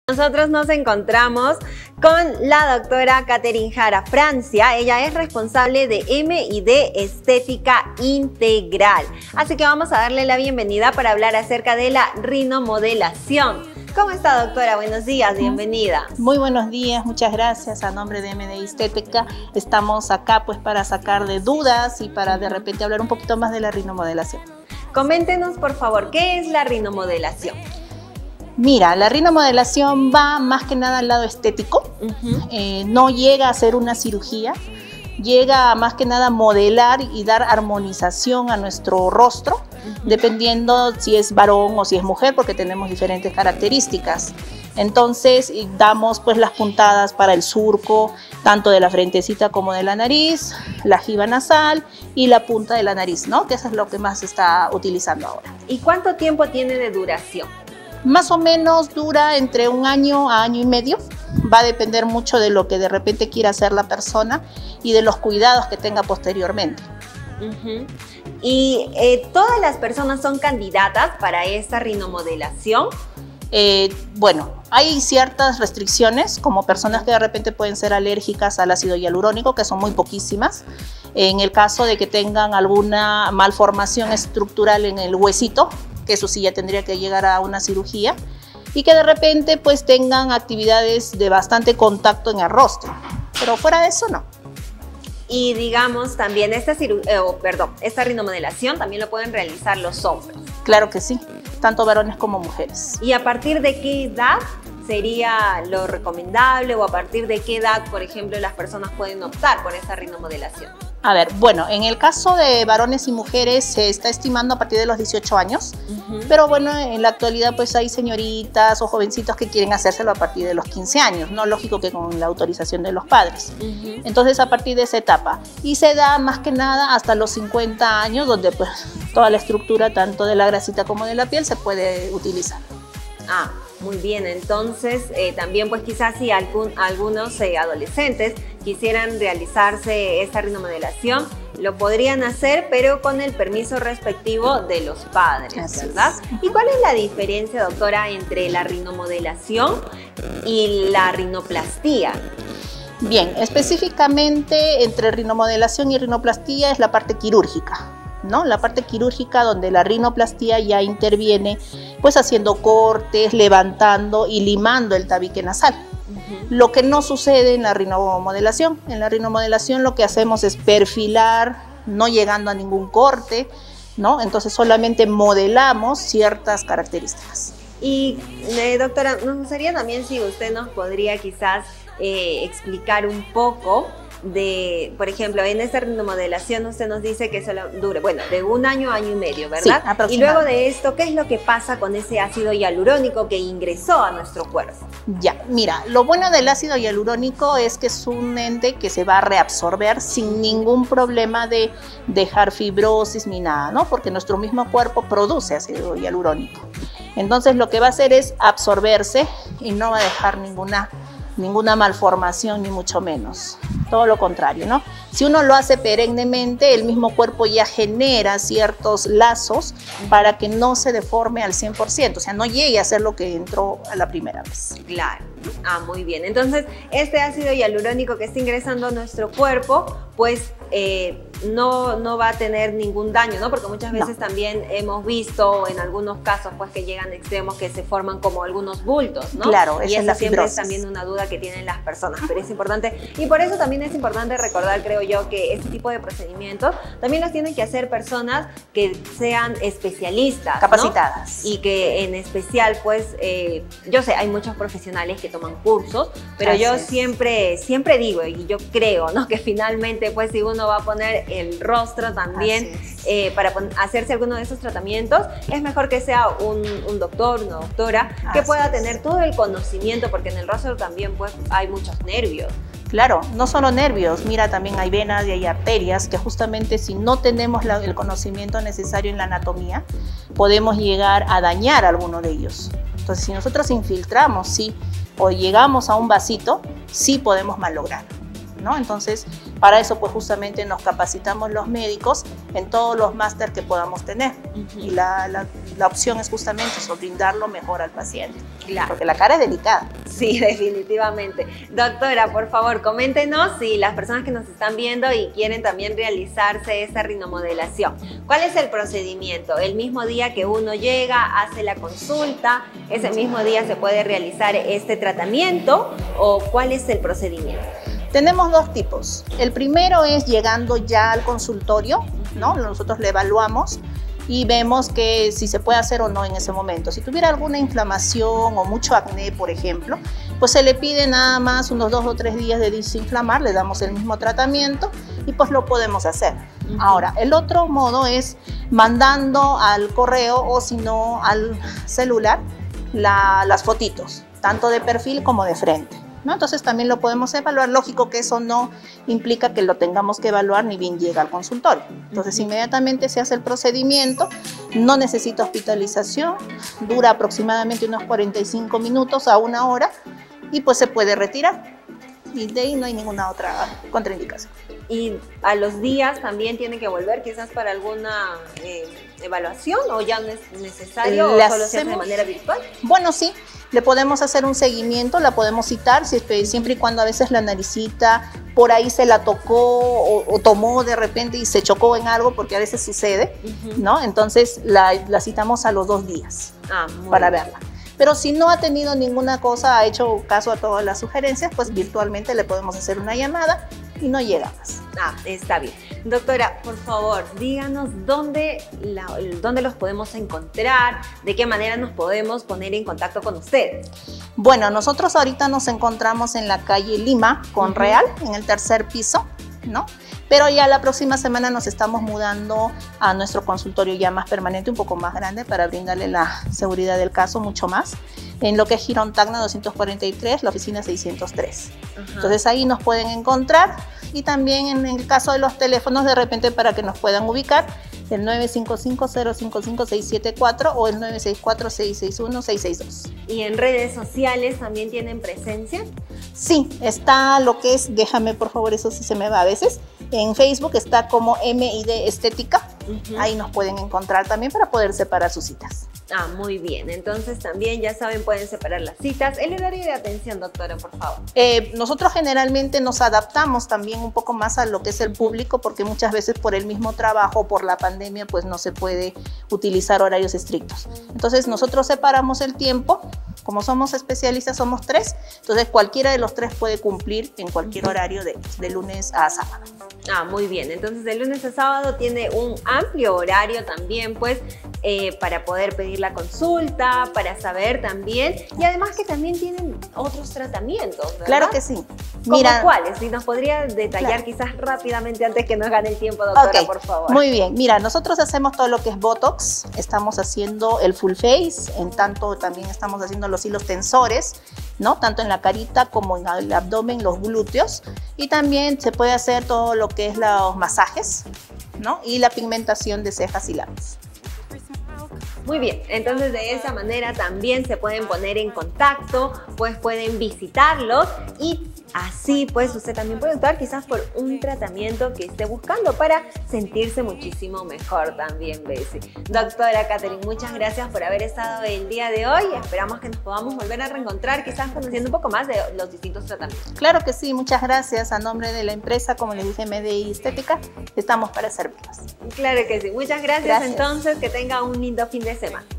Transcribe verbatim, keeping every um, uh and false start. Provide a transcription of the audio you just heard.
Nosotros nos encontramos con la doctora Catherine Jara Francia. Ella es responsable de M y D Estética Integral. Así que vamos a darle la bienvenida para hablar acerca de la rinomodelación. ¿Cómo está, doctora? Buenos días, bienvenida. Muy buenos días, muchas gracias. A nombre de M D Estética estamos acá pues para sacar de dudas y para de repente hablar un poquito más de la rinomodelación. Coméntenos, por favor, ¿qué es la rinomodelación? Mira, la rinomodelación va más que nada al lado estético, uh-huh. eh, no llega a ser una cirugía, llega a más que nada a modelar y dar armonización a nuestro rostro, uh-huh. dependiendo si es varón o si es mujer, porque tenemos diferentes características. Entonces damos pues las puntadas para el surco, tanto de la frentecita como de la nariz, la jiba nasal y la punta de la nariz, ¿no? Que eso es lo que más se está utilizando ahora. ¿Y cuánto tiempo tiene de duración? Más o menos dura entre un año a año y medio. Va a depender mucho de lo que de repente quiera hacer la persona y de los cuidados que tenga posteriormente. Uh-huh. ¿Y eh, todas las personas son candidatas para esta rinomodelación? Eh, bueno, hay ciertas restricciones, como personas que de repente pueden ser alérgicas al ácido hialurónico, que son muy poquísimas. En el caso de que tengan alguna malformación estructural en el huesito, que eso sí ya tendría que llegar a una cirugía, y que de repente pues tengan actividades de bastante contacto en el rostro, pero fuera de eso no. Y digamos también esta, eh, oh, perdón, esta rinomodelación también lo pueden realizar los hombres. Claro que sí, tanto varones como mujeres. ¿Y a partir de qué edad sería lo recomendable o a partir de qué edad, por ejemplo, las personas pueden optar por esta rinomodelación? A ver, bueno, en el caso de varones y mujeres se está estimando a partir de los dieciocho años, uh-huh. pero bueno, en la actualidad pues hay señoritas o jovencitos que quieren hacérselo a partir de los quince años, ¿no? Lógico que con la autorización de los padres. Uh-huh. Entonces a partir de esa etapa. Y se da más que nada hasta los cincuenta años, donde pues toda la estructura tanto de la grasita como de la piel se puede utilizar. Ah, muy bien. Entonces eh, también pues quizás si algún, algunos eh, adolescentes quisieran realizarse esta rinomodelación, lo podrían hacer, pero con el permiso respectivo de los padres, ¿verdad? ¿Y cuál es la diferencia, doctora, entre la rinomodelación y la rinoplastía? Bien, específicamente entre rinomodelación y rinoplastía es la parte quirúrgica, ¿no? La parte quirúrgica donde la rinoplastía ya interviene pues haciendo cortes, levantando y limando el tabique nasal. Uh-huh. Lo que no sucede en la rinomodelación. En la rinomodelación lo que hacemos es perfilar, no llegando a ningún corte, ¿no? Entonces solamente modelamos ciertas características. Y eh, doctora, nos gustaría también si usted nos podría quizás eh, explicar un poco de, por ejemplo, en esta rinomodelación usted nos dice que solo dure, bueno, de un año a año y medio, ¿verdad? Sí, y luego de esto, ¿qué es lo que pasa con ese ácido hialurónico que ingresó a nuestro cuerpo? Ya, mira, lo bueno del ácido hialurónico es que es un ente que se va a reabsorber sin ningún problema de dejar fibrosis ni nada, ¿no? Porque nuestro mismo cuerpo produce ácido hialurónico. Entonces lo que va a hacer es absorberse y no va a dejar ninguna ninguna malformación ni mucho menos, todo lo contrario, ¿no? Si uno lo hace perennemente, el mismo cuerpo ya genera ciertos lazos para que no se deforme al cien por ciento, o sea, no llegue a ser lo que entró a la primera vez. Claro, ah, muy bien. Entonces, este ácido hialurónico que está ingresando a nuestro cuerpo, pues eh, no, no va a tener ningún daño, ¿no? Porque muchas veces no. También hemos visto en algunos casos pues que llegan a extremos que se forman como algunos bultos, ¿no? Claro, esa y es la siempre fibrosis. Es también una duda que tienen las personas, pero es importante, y por eso también es importante recordar, creo yo, que este tipo de procedimientos también los tienen que hacer personas que sean especialistas, capacitadas, ¿no? Y que en especial, pues, eh, yo sé, hay muchos profesionales que toman cursos, pero Así yo es. siempre, siempre digo, y yo creo, ¿no? Que finalmente, pues, si uno va a poner el rostro también eh, para hacerse alguno de esos tratamientos, es mejor que sea un, un doctor, una doctora, que Así pueda es. tener todo el conocimiento, porque en el rostro también, pues, hay muchos nervios. Claro, no solo nervios, mira, también hay venas y hay arterias que justamente si no tenemos la, el conocimiento necesario en la anatomía, podemos llegar a dañar alguno de ellos. Entonces, si nosotros infiltramos, sí, o llegamos a un vasito, sí podemos malograr, ¿no? Entonces, Para eso pues justamente nos capacitamos los médicos en todos los máster que podamos tener. Uh-huh. Y la, la, la opción es justamente eso, brindarlo mejor al paciente. Claro. Porque la cara es delicada. Sí, definitivamente. Doctora, por favor, coméntenos si las personas que nos están viendo y quieren también realizarse esa rinomodelación. ¿Cuál es el procedimiento? El mismo día que uno llega, hace la consulta, ese mismo día se puede realizar este tratamiento, ¿o cuál es el procedimiento? Tenemos dos tipos. El primero es llegando ya al consultorio, ¿no? Nosotros le evaluamos y vemos que si se puede hacer o no en ese momento. Si tuviera alguna inflamación o mucho acné, por ejemplo, pues se le pide nada más unos dos o tres días de desinflamar, le damos el mismo tratamiento y pues lo podemos hacer. Uh-huh. Ahora, el otro modo es mandando al correo o si no al celular la, las fotitos, tanto de perfil como de frente, ¿no? Entonces también lo podemos evaluar. Lógico que eso no implica que lo tengamos que evaluar ni bien llega al consultorio. Entonces uh-huh. inmediatamente se hace el procedimiento, no necesita hospitalización, dura aproximadamente unos cuarenta y cinco minutos a una hora y pues se puede retirar. Y de ahí no hay ninguna otra contraindicación. ¿Y a los días también tiene que volver quizás para alguna eh, evaluación o ya no es necesario ¿Le o solo hacemos? se hace de manera virtual? Bueno, sí, le podemos hacer un seguimiento, la podemos citar siempre y cuando a veces la naricita por ahí se la tocó o, o tomó de repente y se chocó en algo, porque a veces sucede, uh-huh. ¿no? Entonces la, la citamos a los dos días ah, para bien. verla. Pero si no ha tenido ninguna cosa, ha hecho caso a todas las sugerencias, pues virtualmente le podemos hacer una llamada y no llega más. Ah, está bien. Doctora, por favor, díganos dónde, la, dónde los podemos encontrar, de qué manera nos podemos poner en contacto con ustedes. Bueno, nosotros ahorita nos encontramos en la calle Lima con uh-huh. Real, en el tercer piso, ¿no? Pero ya la próxima semana nos estamos mudando a nuestro consultorio ya más permanente, un poco más grande, para brindarle la seguridad del caso mucho más, en lo que es Girón Tacna doscientos cuarenta y tres, la oficina seiscientos tres. Uh-huh. Entonces ahí nos pueden encontrar, y también en el caso de los teléfonos, de repente para que nos puedan ubicar, el nueve cinco cinco, cero cinco cinco, seis siete cuatro o el nueve seis cuatro, seis seis uno, seis seis dos. ¿Y en redes sociales también tienen presencia? Sí, está lo que es, déjame por favor, eso sí se me va a veces, en Facebook está como M I D Estética, uh-huh. ahí nos pueden encontrar también para poder separar sus citas. Ah, muy bien. Entonces también, ya saben, pueden separar las citas. El horario de atención, doctora, por favor. Eh, nosotros generalmente nos adaptamos también un poco más a lo que es el público, porque muchas veces por el mismo trabajo, por la pandemia, pues no se puede utilizar horarios estrictos. Entonces nosotros separamos el tiempo. Como somos especialistas, somos tres, entonces cualquiera de los tres puede cumplir en cualquier horario de, de lunes a sábado. Ah, muy bien. Entonces de lunes a sábado tiene un amplio horario también, pues, eh, para poder pedir la consulta, para saber también, y además que también tienen otros tratamientos, ¿verdad? Claro que sí. ¿Cómo Mira, cuáles? Si nos podría detallar, claro, quizás rápidamente antes que nos gane el tiempo, doctora, okay, por favor. Muy bien. Mira, nosotros hacemos todo lo que es Botox, estamos haciendo el full face, en tanto también estamos haciendo los hilos tensores, ¿no? Tanto en la carita como en el abdomen, los glúteos, y también se puede hacer todo lo que es los masajes, ¿no? Y la pigmentación de cejas y labios. Muy bien, entonces de esa manera también se pueden poner en contacto, pues pueden visitarlos y así pues usted también puede optar quizás por un tratamiento que esté buscando para sentirse muchísimo mejor también, Bessie. Doctora Catherine, muchas gracias por haber estado el día de hoy. Esperamos que nos podamos volver a reencontrar, quizás conociendo un poco más de los distintos tratamientos. Claro que sí, muchas gracias. A nombre de la empresa, como les dije, M D I Estética, estamos para servirlos. Claro que sí, muchas gracias, gracias. Entonces, que tenga un lindo fin de semana.